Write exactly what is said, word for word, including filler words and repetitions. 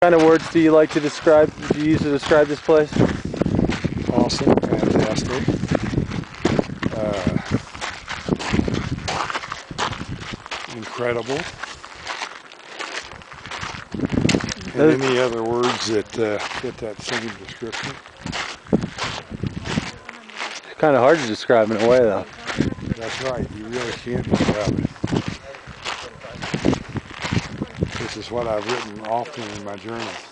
kind of words do you like to describe, do you use to describe this place? Awesome, fantastic. Uh, incredible. And any other words that uh, fit that same description? It's kind of hard to describe in a way, though. That's right, you really can't describe it. This is what I've written often in my journal.